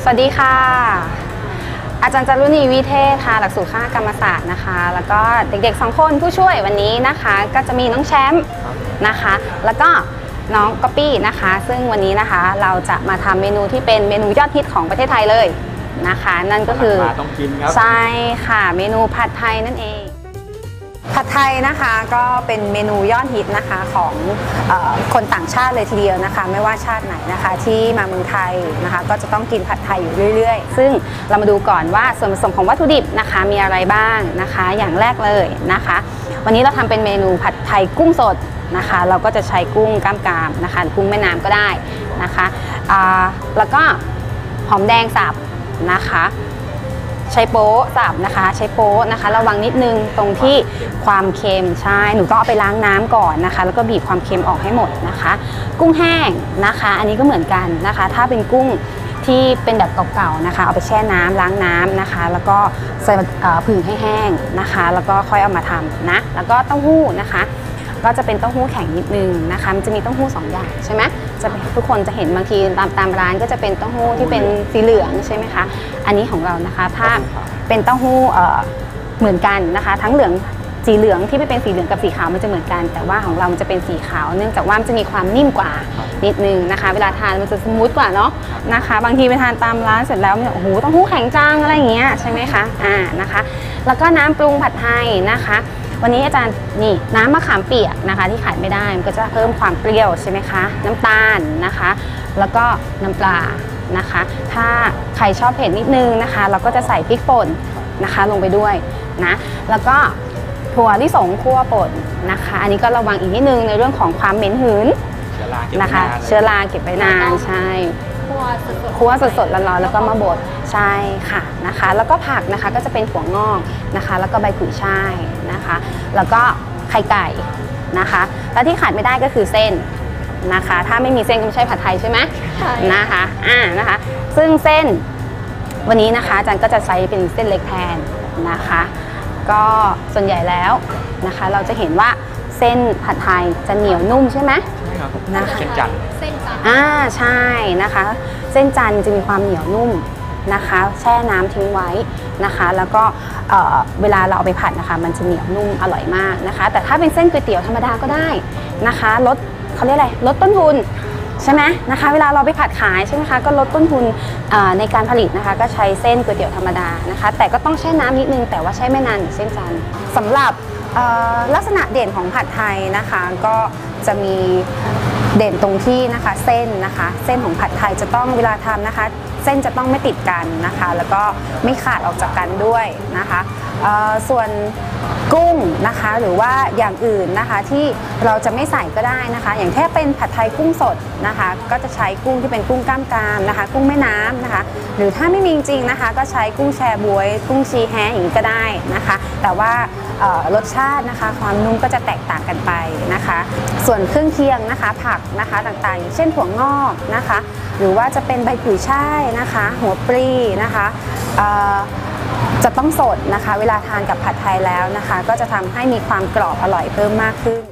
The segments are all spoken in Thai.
วัสดีค่ะอาจารย์จารุณีวิเทศค่ะหลักสูตรคณะกรรมศาสตร์นะคะแล้วก็เด็กๆ2คนผู้ช่วยวันนี้นะคะก็จะมีน้องแชมป์นะคะแล้วก็น้องก๊อปปี้นะคะซึ่งวันนี้นะคะเราจะมาทำเมนูที่เป็นเมนูยอดฮิตของประเทศไทยเลยนะคะนั่นก็คือต้องกินครับใช่ค่ะเมนูผัดไทยนั่นเองผัดไทยนะคะก็เป็นเมนูยอดฮิตนะคะของคนต่างชาติเลยทีเดียวนะคะไม่ว่าชาติไหนนะคะที่มาเมืองไทยนะคะก็จะต้องกินผัดไทยอยู่เรื่อยๆซึ่งเรามาดูก่อนว่าส่วนผสมของวัตถุดิบนะคะมีอะไรบ้างนะคะอย่างแรกเลยนะคะวันนี้เราทำเป็นเมนูผัดไทยกุ้งสดนะคะเราก็จะใช้กุ้งกล้ามกรามนะคะหรือกุ้งแม่น้ำก็ได้นะคะแล้วก็หอมแดงสับนะคะใช้โป๊สับนะคะใช้โป๊นะคะระวังนิดนึงตรงที่ความเค็มใช่หนูต้องเอาไปล้างน้ำก่อนนะคะแล้วก็บีบความเค็มออกให้หมดนะคะกุ้งแห้งนะคะอันนี้ก็เหมือนกันนะคะถ้าเป็นกุ้งที่เป็นแบบเก่าๆนะคะเอาไปแช่น้ำล้างน้ำนะคะแล้วก็ใส่ผึ่งให้แห้งนะคะแล้วก็ค่อยเอามาทำนะแล้วก็เต้าหู้นะคะก็จะเป็นเต้าหู้แข็งนิดนึงนะคะมันจะมีเต้าหู้2อย่างใช่ไหมจะทุกคนจะเห็นบางทีตามร้านก็จะเป็นเต้าหู้ที่เป็นสีเหลืองใช่ไหมคะอันนี้ของเรานะคะถ้าเป็นเต้าหู้เหมือนกันนะคะทั้งเหลืองสีเหลืองที่ไม่เป็นสีเหลืองกับสีขาวมันจะเหมือนกันแต่ว่าของเรามันจะเป็นสีขาวเนื่องจากว่ามันจะมีความนิ่มกว่านิดนึงนะคะเวลาทานมันจะสมูทกว่าเนาะนะคะบางทีไปทานตามร้านเสร็จแล้วเนี่ยโอ้โหเต้าหู้แข็งจังอะไรอย่างเงี้ยใช่ไหมคะนะคะแล้วก็น้ำปรุงผัดไทยนะคะวันนี้อาจารย์นี่น้ำมะขามเปียกนะคะที่ขาดไม่ได้มันก็จะเพิ่มความเปรี้ยวใช่ไหมคะน้ำตาลนะคะแล้วก็น้ำปลานะคะถ้าใครชอบเผ็ดนิดนึงนะคะเราก็จะใส่พริกป่นนะคะลงไปด้วยนะแล้วก็ถั่วลิสงคั่วป่นนะคะอันนี้ก็ระวังอีกนิดนึงในเรื่องของความเหม็นหืนนะคะเชื้อราเก็บไว้นานใช่คั่วสดๆร้อนๆแล้วก็มาบดใช่ค่ะนะคะแล้วก็ผักนะคะก็จะเป็นถั่วงอกนะคะแล้วก็ใบกุยช่ายนะคะแล้วก็ไข่ไก่นะคะแล้วที่ขาดไม่ได้ก็คือเส้นนะคะถ้าไม่มีเส้นก็ไม่ใช่ผัดไทยใช่ไหมนะคะนะคะซึ่งเส้นวันนี้นะคะอาจารย์ก็จะใช้เป็นเส้นเล็กแทนนะคะก็ส่วนใหญ่แล้วนะคะเราจะเห็นว่าเส้นผัดไทยจะเหนียวนุ่มใช่ไหมนะคะเส้นจันทร์ใช่นะคะเส้นจันทร์จะมีความเหนียวนุ่มนะคะแช่น้ำทิ้งไว้นะคะแล้วก็เวลาเราเอาไปผัดนะคะมันจะเหนียวนุ่มอร่อยมากนะคะแต่ถ้าเป็นเส้นก๋วยเตี๋ยวธรรมดาก็ได้นะคะลดเขาเรียกอะไรลดต้นทุนใช่ไหมนะคะเวลาเราไปผัดขายใช่ไหมคะก็ลดต้นทุนในการผลิตนะคะก็ใช้เส้นก๋วยเตี๋ยวธรรมดานะคะแต่ก็ต้องแช่น้ำนิดนึงแต่ว่าแช่ไม่นานเหมือนเส้นจันทร์สำหรับลักษณะเด่นของผัดไทยนะคะก็จะมีเด่นตรงที่นะคะเส้นนะคะเส้นของผัดไทยจะต้องเวลาทำนะคะเส้นจะต้องไม่ติดกันนะคะแล้วก็ไม่ขาดออกจากกันด้วยนะคะส่วนกุ้งนะคะหรือว่าอย่างอื่นนะคะที่เราจะไม่ใส่ก็ได้นะคะอย่างแค่เป็นผัดไทยกุ้งสดนะคะก็จะใช้กุ้งที่เป็นกุ้งกล้ามกรามนะคะกุ้งแม่น้ำนะคะหรือถ้าไม่มีจริงนะคะก็ใช้กุ้งแชบ๊วยกุ้งชีแฮอย่างนี้ก็ได้นะคะแต่ว่ารสชาตินะคะความนุ่มก็จะแตกต่างกันไปนะคะส่วนเครื่องเคียงนะคะผักนะคะต่างๆอย่างเช่นถั่วงอกนะคะหรือว่าจะเป็นใบกุยช่ายนะคะหัวปลีนะคะจะต้องสดนะคะเวลาทานกับผัดไทยแล้วนะคะก็จะทำให้มีความกรอบอร่อยเพิ่มมากขึ้น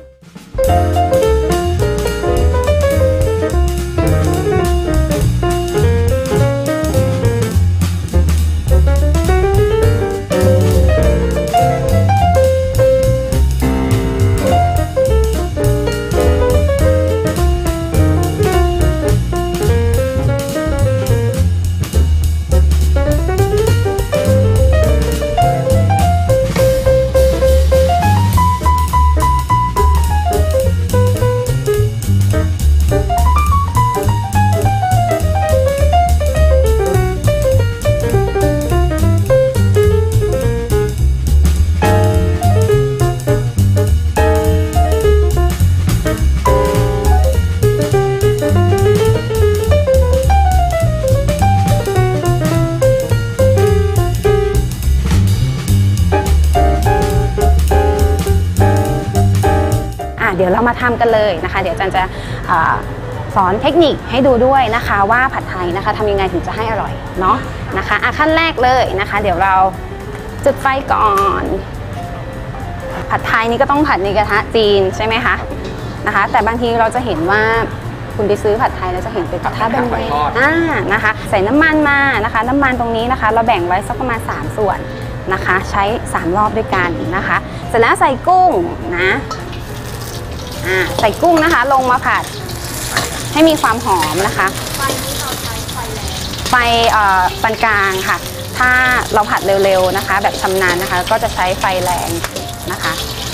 เดี๋ยวเรามาทำกันเลยนะคะเดี๋ยวอาจารย์จะสอนเทคนิคให้ดูด้วยนะคะว่าผัดไทยนะคะทำยังไงถึงจะให้อร่อยเนาะนะคะขั้นแรกเลยนะคะเดี๋ยวเราจุดไฟก่อนผัดไทยนี่ก็ต้องผัดในกระทะจีนใช่ไหมคะนะคะแต่บางทีเราจะเห็นว่าคุณไปซื้อผัดไทยแล้วจะเห็นเป็นกระทะแบนๆนะคะใส่น้ำมันมานะคะน้ำมันตรงนี้นะคะเราแบ่งไว้สักประมาณ3ส่วนนะคะใช้3รอบด้วยกันนะคะเสร็จแล้วใส่กุ้งนะใส่กุ้งนะคะลงมาผัดให้มีความหอมนะคะไฟนี้เราใช้ไฟแรงไฟปานกลางค่ะถ้าเราผัดเร็วๆนะคะแบบชำนาญนะคะก็จะใช้ไฟแรงนะคะ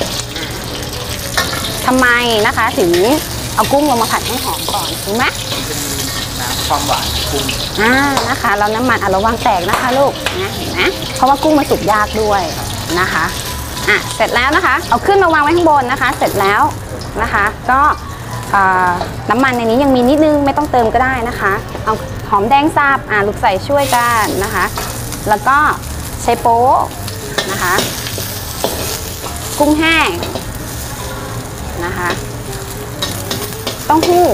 ทำไมนะคะถึงเอากุ้งลงมาผัดให้หอมก่อนถูกไหมน้ำความหวานกุ้งนะคะแล้วน้ำมันระวังแตกนะคะลูกนะเห็นไหมเพราะว่ากุ้งมันสุกยากด้วยนะคะเสร็จแล้วนะคะเอาขึ้นมาวางไว้ข้างบนนะคะเสร็จแล้วนะคะก็น้ำมันในนี้ยังมีนิดนึงไม่ต้องเติมก็ได้นะคะเอาหอมแดงสับลูกใส่ช่วยกันนะคะแล้วก็ใช้โป๊นะคะกุ้งแห้งนะคะเต้าหู้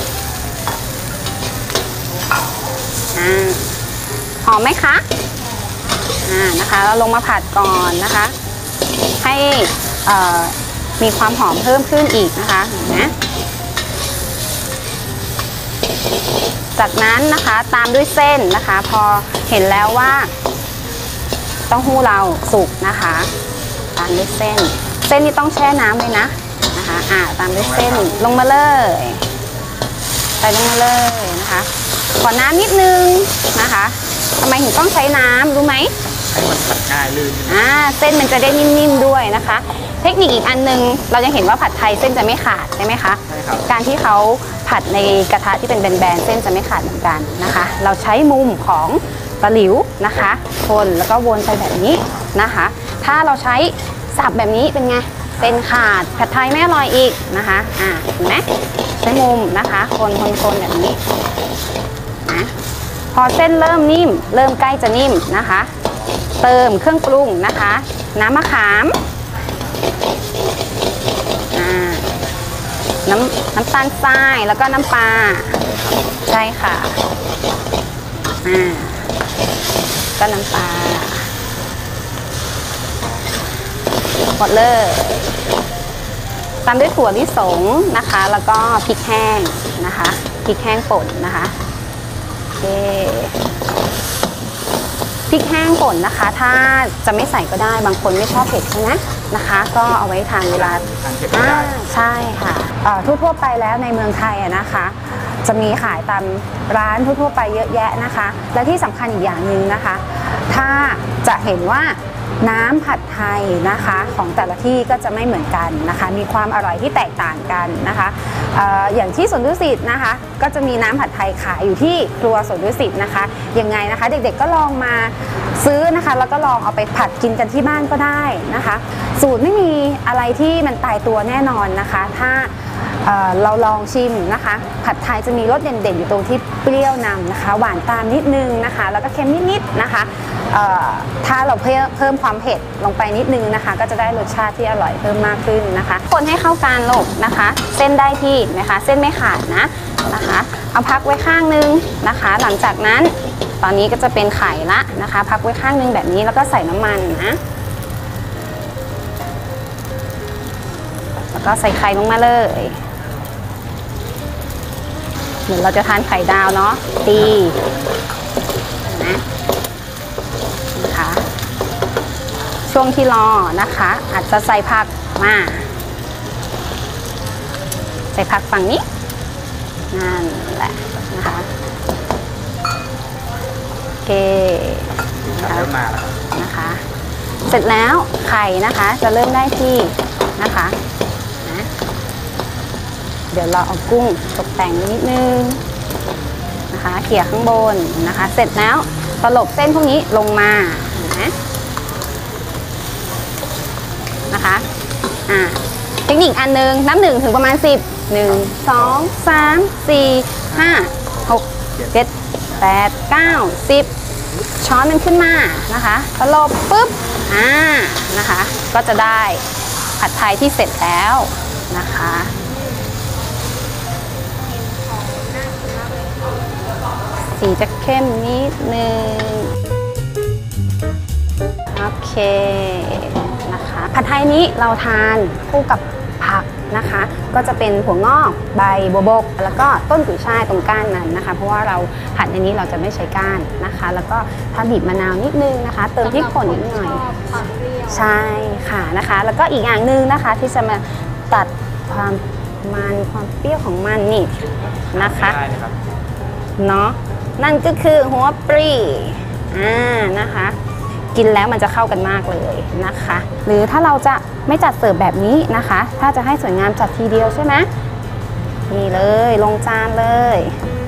หอมไหมคะนะคะเราลงมาผัดก่อนนะคะให้มีความหอมเพิ่มขึ้นอีกนะคะเห็นไหมจากนั้นนะคะตามด้วยเส้นนะคะพอเห็นแล้วว่าเต้าหู้เราสุกนะคะตามด้วยเส้นนี่ต้องแช่น้ำเลยนะคะตามด้วยเส้นลงมาเลยใส่ลงมาเลยนะคะขอน้ำนิดนึงนะคะทำไมถึงต้องใช้น้ำรู้ไหมให้มันผัดง่ายลื่นเส้นมันจะได้นิ่มๆด้วยนะคะเทคนิคอีกอันนึงเรายังเห็นว่าผัดไทยเส้นจะไม่ขาดใช่ไหมคะใช่ครับการที่เขาผัดในกระทะที่เป็นแบนๆเส้นจะไม่ขาดเหมือนกันนะคะเราใช้มุมของตะหลิวนะคะคนแล้วก็วนไปแบบนี้นะคะถ้าเราใช้สับแบบนี้เป็นไงเส้นขาดผัดไทยไม่อร่อยอีกนะคะเห็นไหมใช้มุมนะคะคนแบบนี้นะพอเส้นเริ่มนิ่มเริ่มใกล้จะนิ่มนะคะเติมเครื่องปรุงนะคะน้ำมะขามน้ำตาลทรายแล้วก็น้ำปลาใช่ค่ะก็น้ำปลาหมดเลยตามด้วยถั่วลิสงนะคะแล้วก็พริกแห้งนะคะพริกแห้งป่นนะคะโอเคพริกแห้งป่นนะคะถ้าจะไม่ใส่ก็ได้บางคนไม่ชอบเผ็ดใช่ไหมนะคะก็เอาไว้ทานเวลาใช่ค่ะทั่วไปแล้วในเมืองไทยนะคะจะมีขายตามร้านทั่วไปเยอะแยะนะคะและที่สำคัญอีกอย่างหนึ่งนะคะถ้าจะเห็นว่าน้ำผัดไทยนะคะของแต่ละที่ก็จะไม่เหมือนกันนะคะมีความอร่อยที่แตกต่างกันนะคะอย่างที่สวนดุสิตนะคะก็จะมีน้ำผัดไทยขายอยู่ที่ครัวสวนดุสิตนะคะยังไงนะคะเด็กๆก็ลองมาซื้อนะคะแล้วก็ลองเอาไปผัดกินกันที่บ้านก็ได้นะคะสูตรไม่มีอะไรที่มันตายตัวแน่นอนนะคะถ้าเราลองชิมนะคะผัดไทยจะมีรสเด่นๆอยู่ตรงที่เปรี้ยวนำนะคะหวานตามนิดนึงนะคะแล้วก็เค็มนิดๆนะคะถ้าเราเพิ่มความเผ็ดลงไปนิดนึงนะคะก็จะได้รสชาติที่อร่อยเพิ่มมากขึ้นนะคะคนให้เข้ากันลงนะคะเส้นได้ที่นะคะเส้นไม่ขาดนะคะเอาพักไว้ข้างนึงนะคะหลังจากนั้นตอนนี้ก็จะเป็นไข่ละนะคะพักไว้ข้างนึงแบบนี้แล้วก็ใส่น้ำมันนะแล้วก็ใส่ไข่ลงมาเลยเหมือนเราจะทานไข่ดาวเนาะตีนะคะช่วงที่รอนะคะอาจจะใส่ผักมาใส่ผักฝั่งนี้นั่นแหละนะคะโอเคนะคะเสร็จแล้วไข่นะคะจะเริ่มได้ที่นะคะเดี๋ยวเราเอากุ้งตกแต่งนิดนึงนะคะเขี่ยข้างบนนะคะเสร็จแล้วตลบเส้นพวกนี้ลงมานะคะเทคนิคอันนึงนับ1ถึงประมาณ10 1 2 3 4 5 6 7 8 9 10ช้อนมันขึ้นมานะคะตลบปุ๊บนะคะก็จะได้ผัดไทยที่เสร็จแล้วนะคะสีจะเข้มนิดนึงโอเคนะคะผัดไทยนี้เราทานคู่กับผักนะคะ ก็จะเป็นหัวงอกใบบัวบกแล้วก็ต้นกุยช่ายตรงก้านนั้นนะคะเพราะว่าเราผัดในนี้เราจะไม่ใช้ก้านนะคะ แล้วก็ถ้าบีบมะนาวนิดนึงนะคะ เติมพริกป่นนิดหน่อยใช่ค่ะนะคะ แล้วก็อีกอย่างหนึ่งนะคะที่จะมาตัดความมันความเปรี้ยวของมันนี่นะคะได้เลยครับเนาะนั่นก็คือหัวปรีนะคะ กินแล้วมันจะเข้ากันมากเลยนะคะ หรือถ้าเราจะไม่จัดเสิร์ฟแบบนี้นะคะ ถ้าจะให้สวยงามจัดทีเดียวใช่ไหมนี่เลยลงจานเลย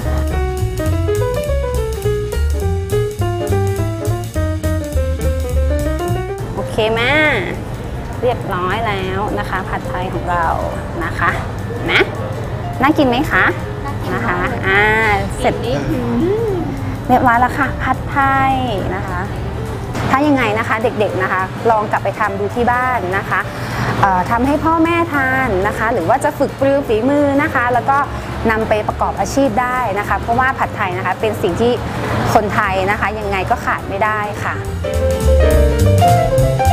โอเคไหมเรียบร้อยแล้วนะคะผัดไทยของเรานะคะนะน่ากินไหมคะนะคะเสร็จเรียบร้อยแล้วค่ะผัดไทยนะคะถ้ายังไงนะคะเด็กๆนะคะลองกลับไปทำดูที่บ้านนะคะทำให้พ่อแม่ทานนะคะ หรือว่าจะฝึกปรือฝีมือนะคะแล้วก็นำไปประกอบอาชีพได้นะคะเพราะว่าผัดไทยนะคะเป็นสิ่งที่คนไทยนะคะยังไงก็ขาดไม่ได้ค่ะ